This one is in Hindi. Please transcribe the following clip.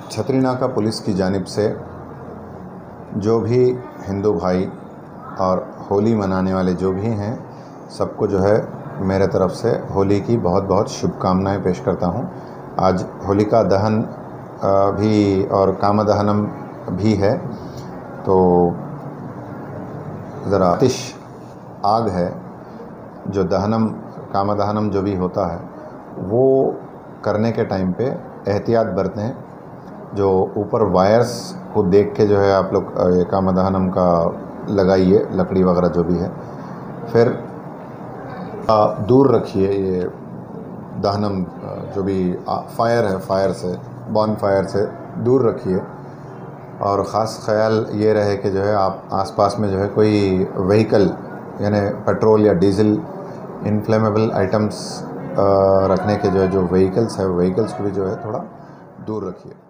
छतरी नाका पुलिस की जानिब से जो भी हिंदू भाई और होली मनाने वाले जो भी हैं, सबको जो है मेरे तरफ़ से होली की बहुत बहुत शुभकामनाएं पेश करता हूं। आज होलिका दहन भी और कामदहनम भी है, तो ज़रा आतिश आग है जो दहनम कामदहनम जो भी होता है वो करने के टाइम पे एहतियात बरतें। जो ऊपर वायर्स को देख के जो है आप लोग ये कामदहनम का लगाइए, लकड़ी वगैरह जो भी है, फिर दूर रखिए ये दहनम जो भी फायर है, फायर से, बॉन फायर से दूर रखिए। और ख़ास ख्याल ये रहे कि जो है आप आसपास में जो है कोई व्हीकल यानी पेट्रोल या डीज़ल इनफ्लेमेबल आइटम्स रखने के जो व्हीकल्स है, व्हीकल्स को भी जो है थोड़ा दूर रखिए।